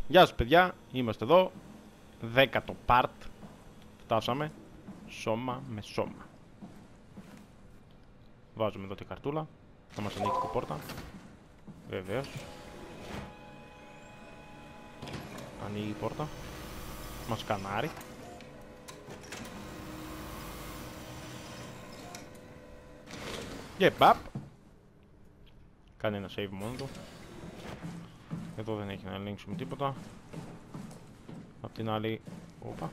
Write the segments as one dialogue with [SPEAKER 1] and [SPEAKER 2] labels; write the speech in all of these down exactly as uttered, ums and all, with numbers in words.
[SPEAKER 1] Γεια σας παιδιά, είμαστε εδώ. Δέκατο part. Φτάσαμε. Σώμα με σώμα. Βάζουμε εδώ την καρτούλα. Θα μας ανοίξει την πόρτα. Βεβαίως. Ανοίγει η πόρτα. Μας σκανάρει. Και μπαπ. Κάνει ένα save μόνο του. Εδώ δεν έχει να ελέγξουμε τίποτα. Απ' την άλλη... Οπα.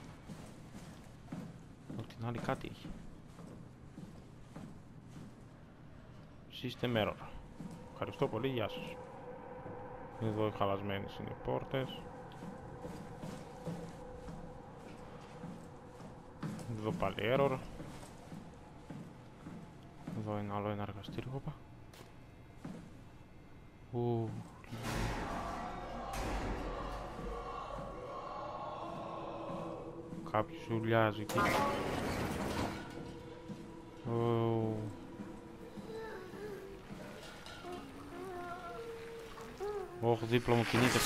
[SPEAKER 1] Απ' την άλλη κάτι έχει. System error. Ευχαριστώ πολύ, γεια σας. Εδώ χαλασμένες είναι οι πόρτες. Εδώ πάλι error. Εδώ είναι άλλο ένα εργαστήριο. Οπα. Ου. Κάποιος ουλιάζει εκεί. Oh. Όχι, δίπλα μου κινείται.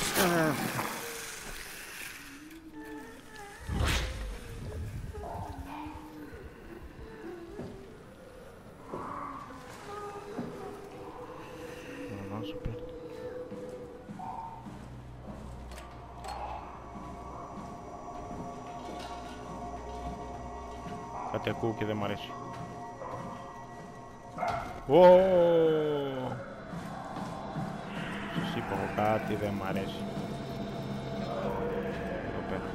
[SPEAKER 1] Κάτι ακούω και δεν μ' αρέσει. Ω! Σας είπα εγώ κάτι δεν μ' αρέσει. Εδώ πέρα.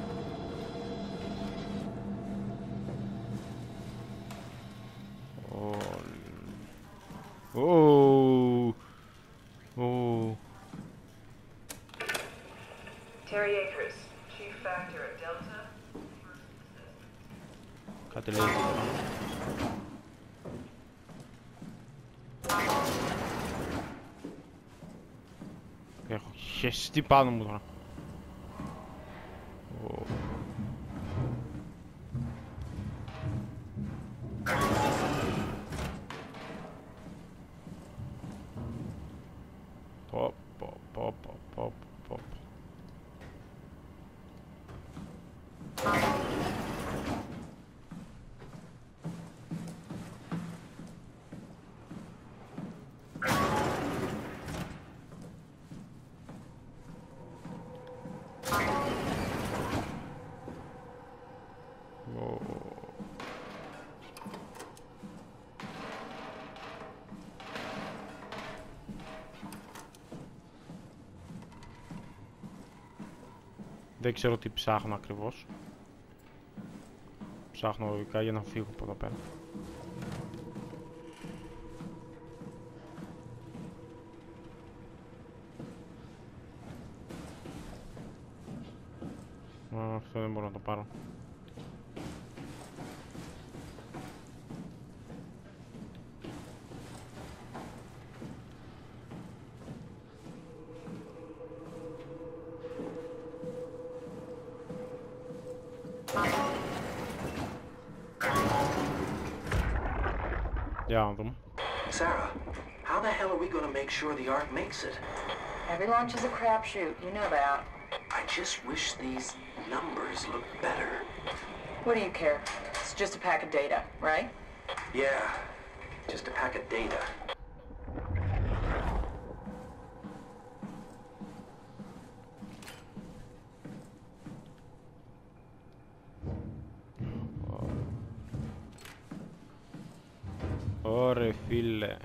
[SPEAKER 1] Ω! Ω!
[SPEAKER 2] Terry Akers, Chief Factor at Delta.
[SPEAKER 1] Κάτι λέει. Έχω χεστεί πάνω μου τώρα. Πω πω πω πω πω πω. Δεν ξέρω τι ψάχνω ακριβώς. Ψάχνω λογικά για να φύγω από εδώ πέρα. Α, αυτό δεν μπορώ να το πάρω. Yeah,
[SPEAKER 3] Sarah, how the hell are we going to make sure the Ark makes it?
[SPEAKER 2] Every launch is a crapshoot, you know that.
[SPEAKER 3] I just wish these numbers looked better.
[SPEAKER 2] What do you care? It's just a pack of data, right?
[SPEAKER 3] Yeah, just a pack of data.
[SPEAKER 1] Ωρε φίλε.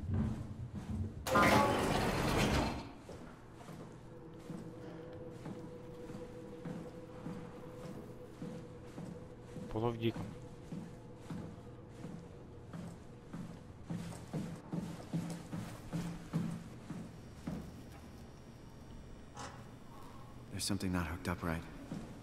[SPEAKER 1] Από εδώ βγήκαμε.
[SPEAKER 4] There's something not hooked up right.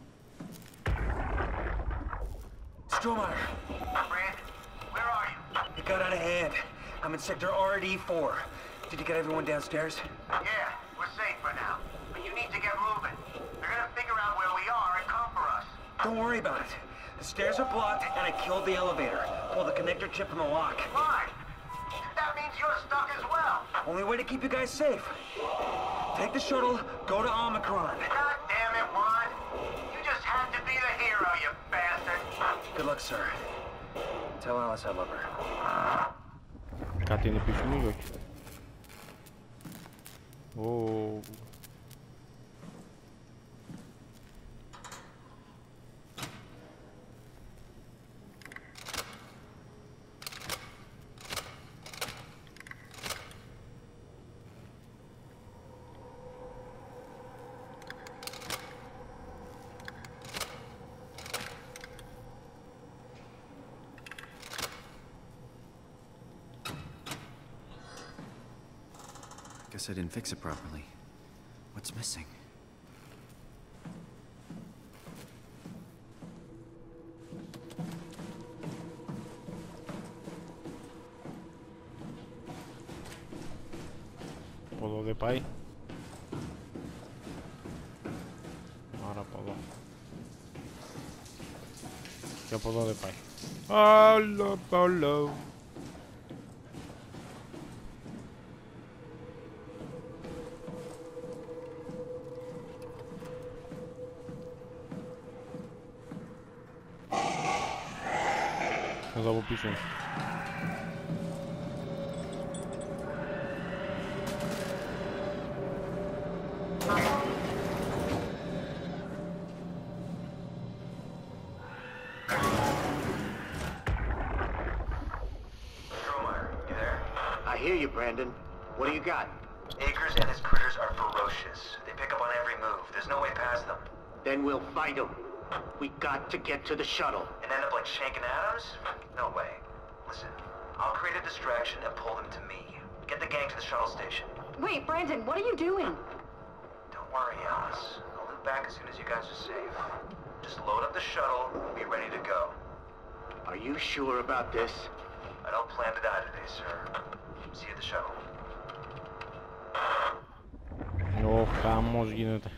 [SPEAKER 5] Strohmeyer!
[SPEAKER 6] Brand, where are you?
[SPEAKER 5] It got out of hand. I'm in sector R D four. Did you get everyone downstairs?
[SPEAKER 6] Yeah, we're safe for now. But you need to get moving. They're gonna figure out where we are and come for us.
[SPEAKER 5] Don't worry about it. The stairs are blocked and I killed the elevator. Pull the connector chip from the lock.
[SPEAKER 6] Fine. That means you're stuck as well.
[SPEAKER 5] Only way to keep you guys safe. Take the shuttle, go to Omicron.
[SPEAKER 6] God damn it, Juan. You just had to be the hero, you bastard.
[SPEAKER 5] Good luck, sir. Tell Alice I love her.
[SPEAKER 1] Κάτι είναι πίσω μου ή όχι? Ω.
[SPEAKER 4] Guess I didn't fix it properly. What's missing?
[SPEAKER 1] Από εδώ δεν πάει. Άρα από εδώ. Και από εδώ δεν πάει. Άλλο, άλλο. Εδώ από πίσω.
[SPEAKER 6] I hear you, Brandon. What do you got? Akers and his critters are ferocious. They pick up on every move. There's no way past them.
[SPEAKER 7] Then we'll fight them. We got to get to the shuttle.
[SPEAKER 6] And end up like Shank and Adams? No way. Listen, I'll create a distraction and pull them to me. Get the gang to the shuttle station.
[SPEAKER 2] Wait, Brandon, what are you doing?
[SPEAKER 6] Don't worry, Alice. I'll loop back as soon as you guys are safe. Just load up the shuttle and be ready to go.
[SPEAKER 7] Are you sure about this?
[SPEAKER 6] I don't plan to die today, sir. See you at the shuttle.
[SPEAKER 1] Ω, χαμός γίνεται.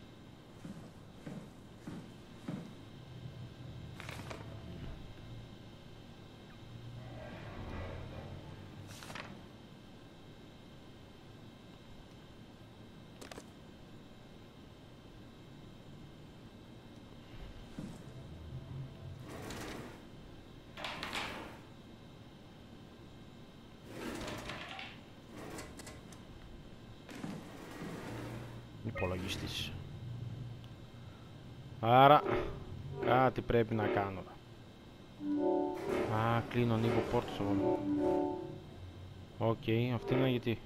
[SPEAKER 1] Υπολογιστής. Άρα κάτι πρέπει να κάνω. Α, κλείνω, ανοίγω πόρτες εγώ. Οκ, okay, αυτή είναι γιατί.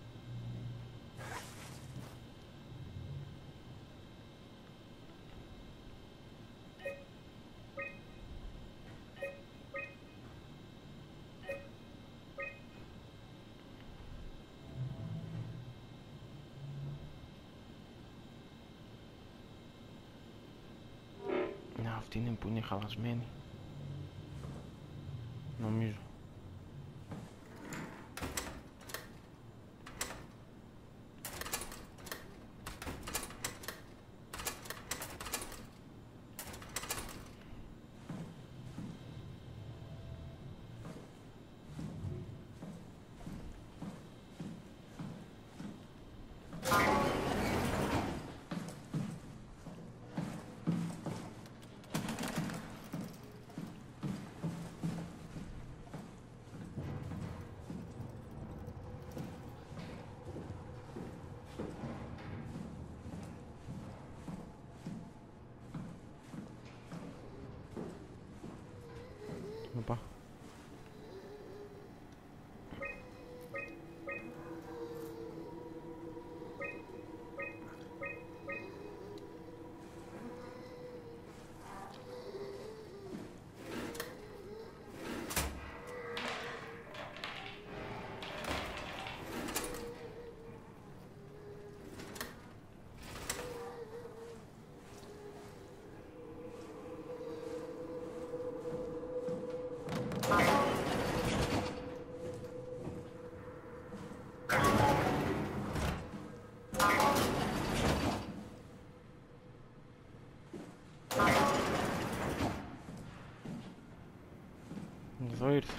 [SPEAKER 1] Αυτή είναι που είναι χαλασμένη. Νομίζω. Οπα. Εδώ ήρθε.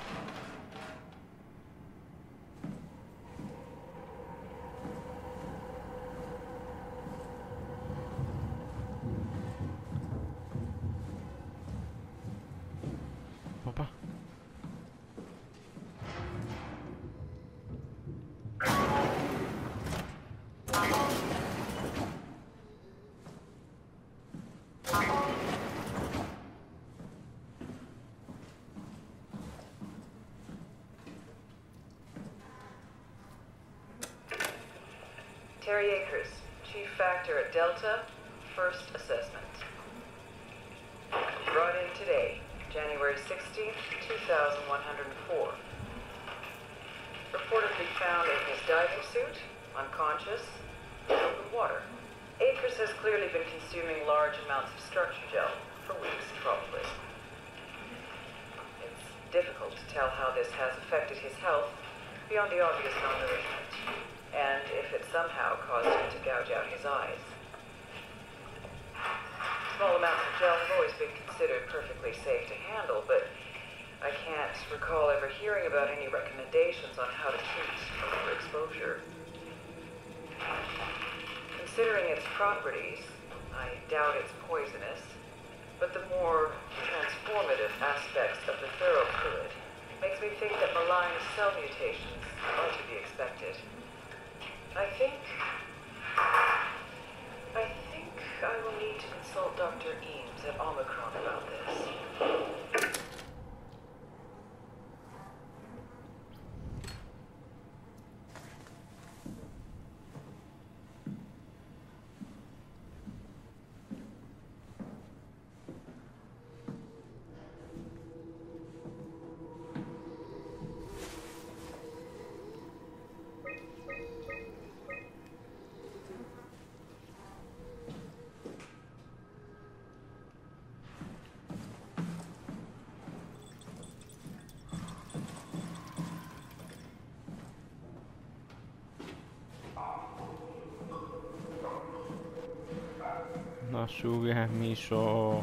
[SPEAKER 8] Terry Akers, Chief Factor at Delta, first assessment. Brought in today, January sixteenth, two thousand one hundred four. Reportedly found in his diving suit, unconscious, in open water. Akers has clearly been consuming large amounts of structure gel, for weeks probably. It's difficult to tell how this has affected his health, beyond the obvious malnourishment, and if it somehow caused him to gouge out his eyes. Small amounts of gel have always been considered perfectly safe to handle, but I can't recall ever hearing about any recommendations on how to treat overexposure. Considering its properties, I doubt it's poisonous, but the more transformative aspects of the thorough fluid makes me think that malign cell mutations are to be expected. I think... I think I will need to consult Doctor Eames at Omicron about this.
[SPEAKER 1] Να σου γαμίσω.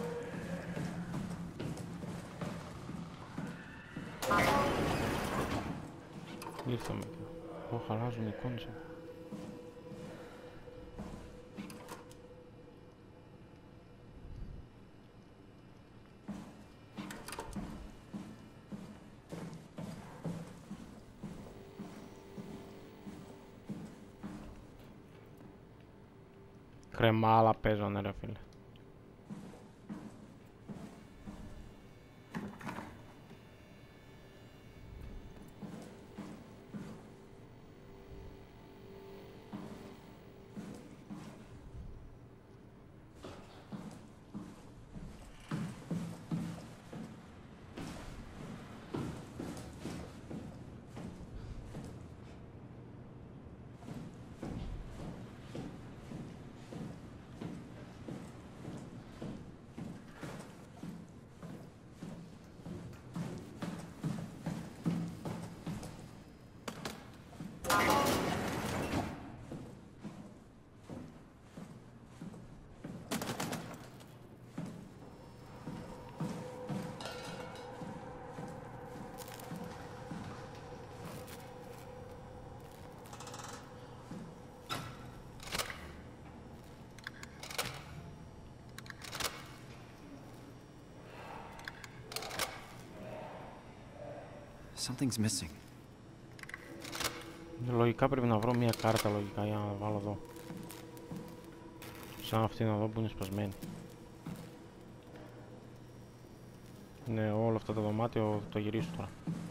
[SPEAKER 1] Ήρθαμε. Ω, χαλάζουν εικόνες. Κρεμάλα παίζανε ρε φίλε.
[SPEAKER 4] Something's missing.
[SPEAKER 1] Λογικά πρέπει να βρω μια κάρτα λογικά για να βάλω εδώ. Σαν αυτήν εδώ που είναι σπασμένη. Ναι, όλο αυτό το δωμάτιο το γυρίσω τώρα.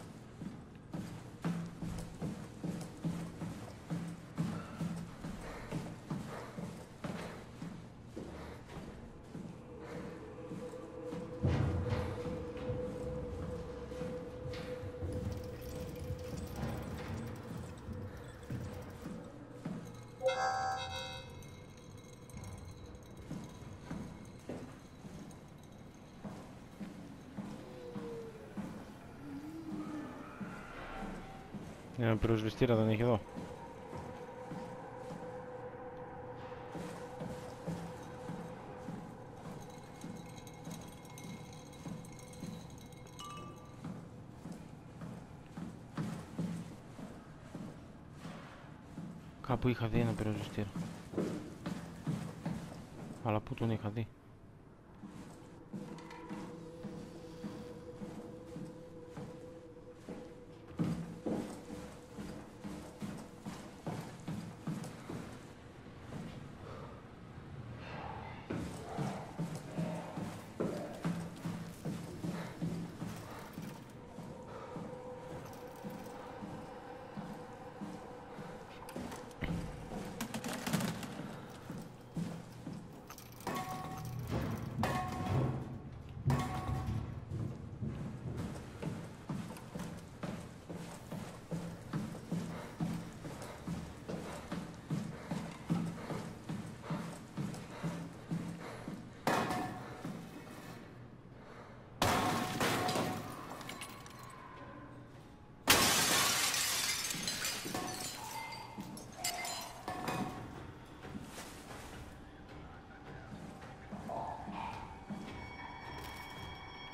[SPEAKER 1] Ένα πυροσβεστήρα δεν έχει εδώ. Κάπου είχα δει ένα πυροσβεστήρα. Αλλά πού τον είχα δει?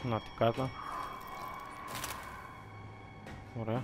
[SPEAKER 1] Να την κάρτα. Ωραία.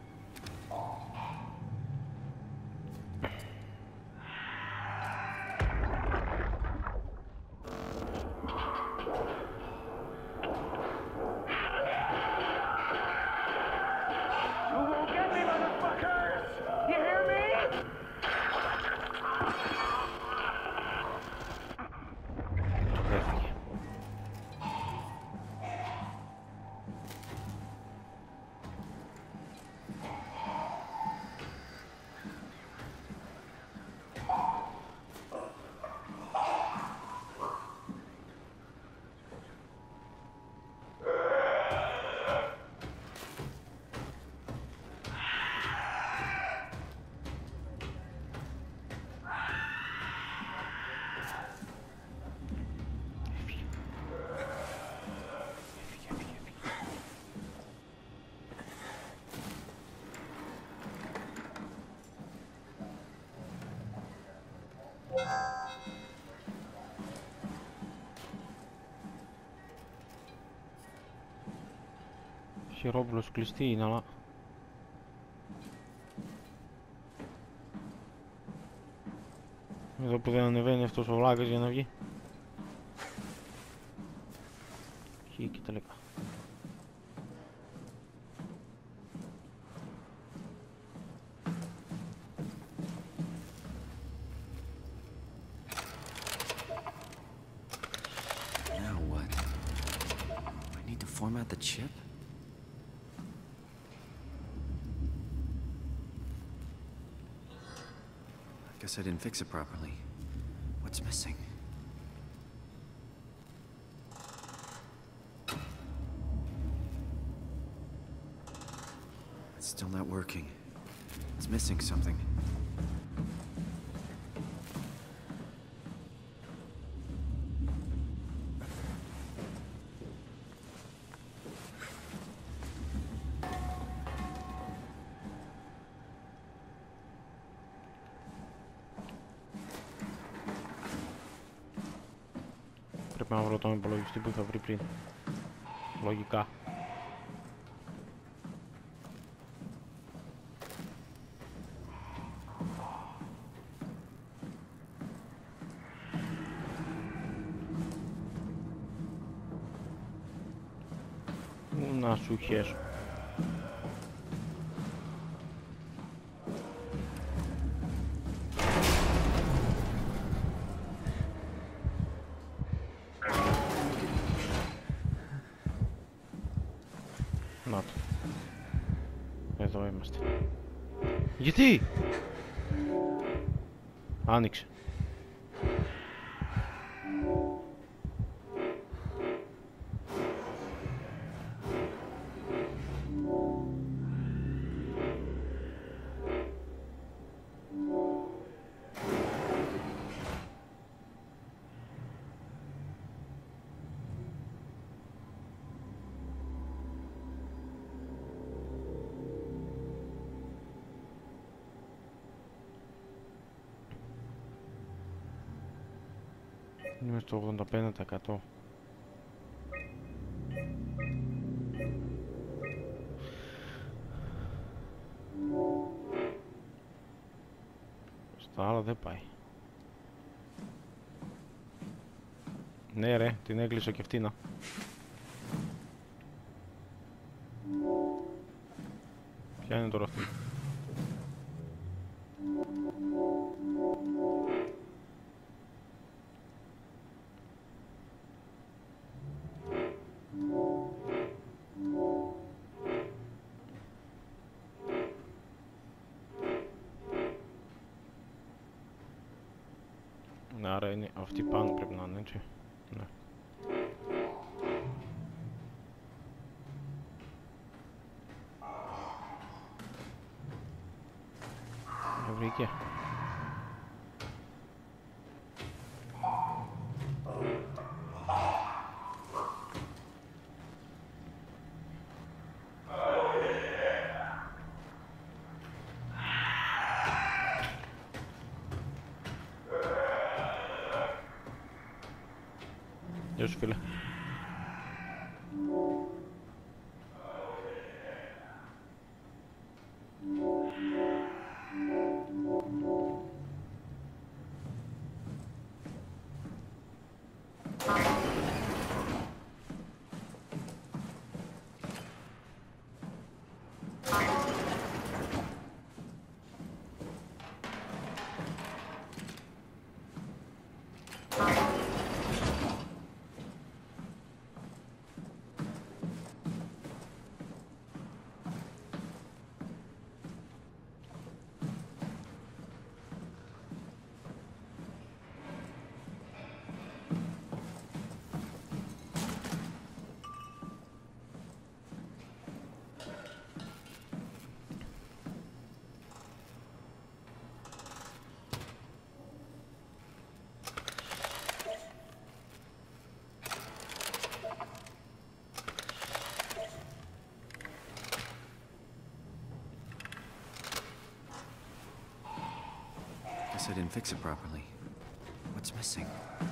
[SPEAKER 1] Χειρόπουλος κλειστή είναι, αλλά... Εδώ που δεν ανεβαίνει αυτός ο βλάκας για να βγει. Εκεί και τελικά.
[SPEAKER 4] Now what? I need to format the chip? Guess I didn't fix it properly. What's missing? It's still not working. It's missing something. Πρέπει να βρω τον υπολογιστή που είχα βρει πριν. Λογικά. Να σου χέσω. Να το. Εδώ είμαστε. Γιατί? Άνοιξε. Είμαι στο ογδόντα πέντε τοις εκατό. Στα άλλα δεν πάει. Ναι ρε, την έκλεισα και αυτήνα. Ποια είναι τώρα αυτή? Άρα είναι αυτή πάνω πρέπει να είναι, έτσι. Ναι. Το βρήκε. Γεια σου φίλε.
[SPEAKER 9] Guess I didn't fix it properly. What's missing?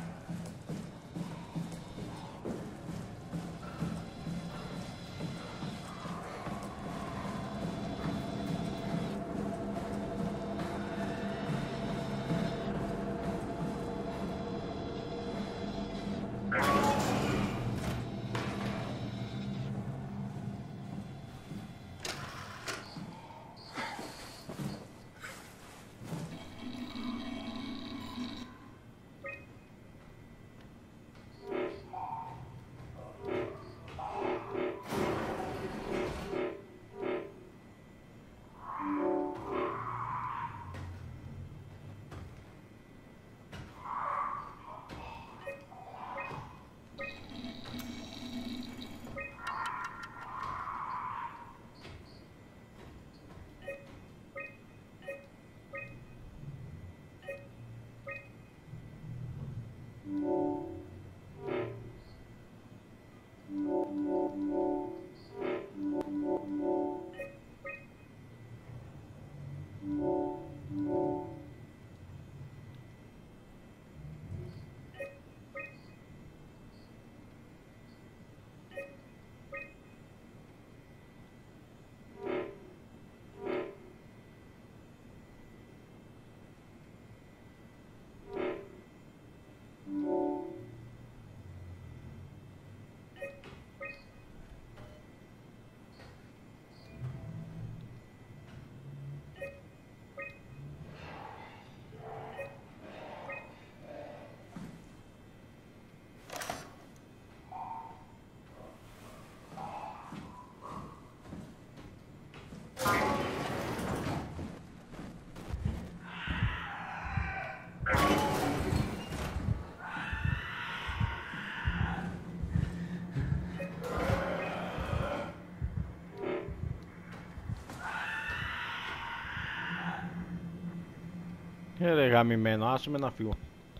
[SPEAKER 1] Ε, ρε γαμημένο, άσε με να φύγω.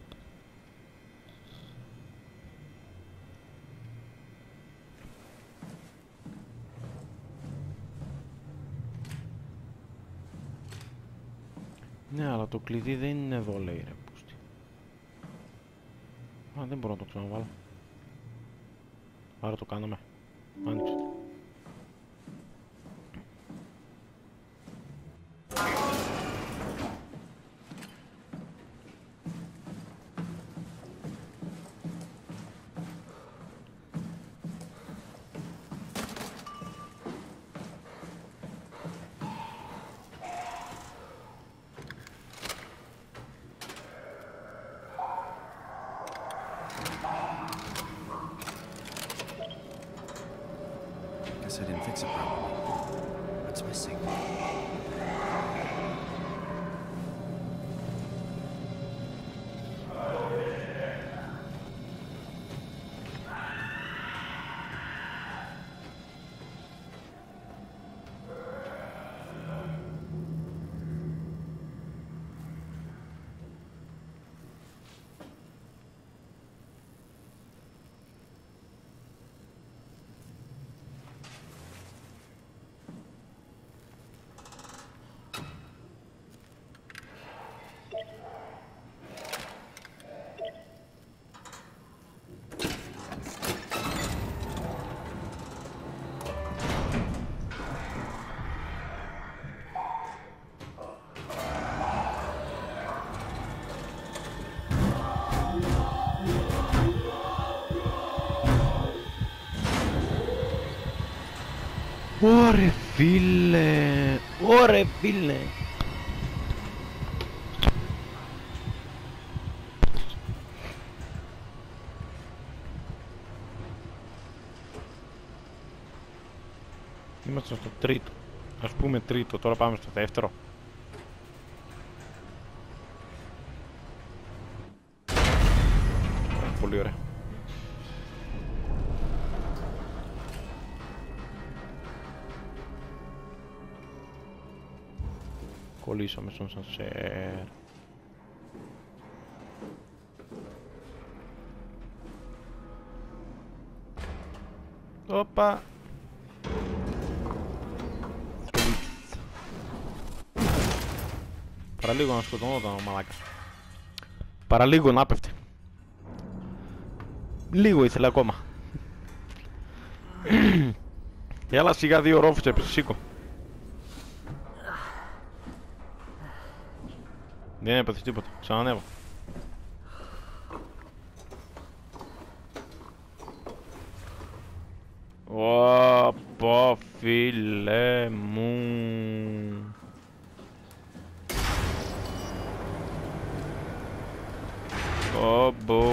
[SPEAKER 1] Ναι, αλλά το κλειδί δεν είναι εδώ, λέει ρε πούστη. Α, δεν μπορώ να το ξαναβάλω. Άρα το κάναμε. Άνοιξε.
[SPEAKER 9] Guess I didn't fix it properly. What's missing?
[SPEAKER 1] Ωρε φίλε, ωρε φίλε. Είμαστε στο τρίτο. Ας πούμε τρίτο, τώρα πάμε στο δεύτερο. Πολύ ωραία. Κολλήσαμε στον σανσέρ. Όπα. Παραλίγο να σκοτωνόταν ο μαλάκας. Παραλίγο να πέφτε. Λίγο ήθελε ακόμα. Έλα σιγά, δύο ρόφους έπεσε, σήκω. Δεν έπαιξε τίποτα, ξανανέβω. Ωπα φίλε μου. Ωμπο.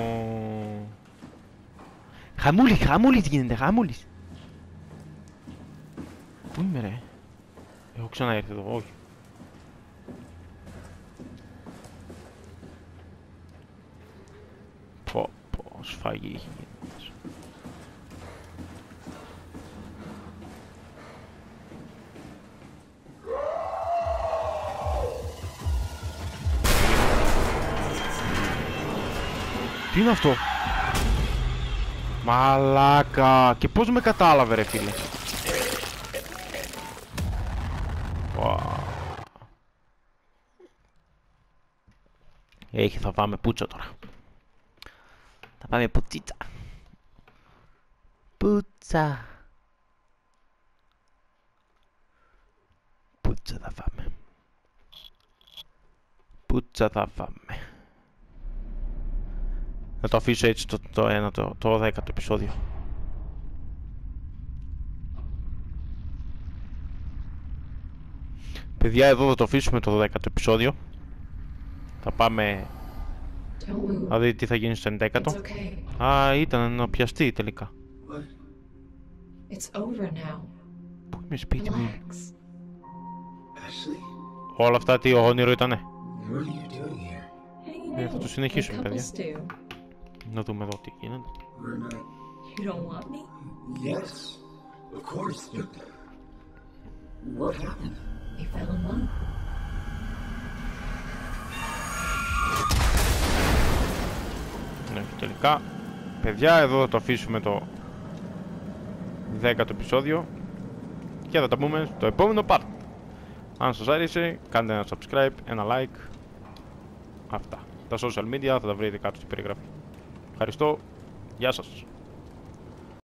[SPEAKER 1] Χαμούλη, χαμούλη τι γίνεται, χαμούλης. Πού είμαι ρε? Έχω ξαναέρθει εδώ, όχι. Πω πω, σφαγή έχει γίνει. Τι είναι αυτό? Μαλάκα. Και πώς με κατάλαβε ρε φίλε? Wow. Έχει, θα πάμε πούτσα τώρα. Θα πάμε πουτσίτσα. Πούτσα. Πούτσα θα φάμε. Πούτσα θα φάμε. Να το αφήσω έτσι το, το, ένα, το, το δέκατο επεισόδιο. Παιδιά, εδώ θα το αφήσουμε το δέκατο επεισόδιο. Θα πάμε... Θα δείτε τι θα γίνει στο ενδέκατο. Okay. Α, ήταν να πιαστεί τελικά. Πού είμαι σπίτι μου? Όλα αυτά τι όνειρο ήτανε? Ε, θα το συνεχίσουμε παιδιά. Να δούμε εδώ τι γίνεται.
[SPEAKER 10] You don't want me? Yes, of course, but what happened? He fell in love.
[SPEAKER 1] Ναι, και τελικά, παιδιά, εδώ θα το αφήσουμε το δέκατο επεισόδιο και θα τα πούμε στο επόμενο part. Αν σας άρεσε, κάντε ένα subscribe, ένα like. Αυτά. Τα social media θα τα βρείτε κάτω στην περιγραφή. Ευχαριστώ. Γεια σας.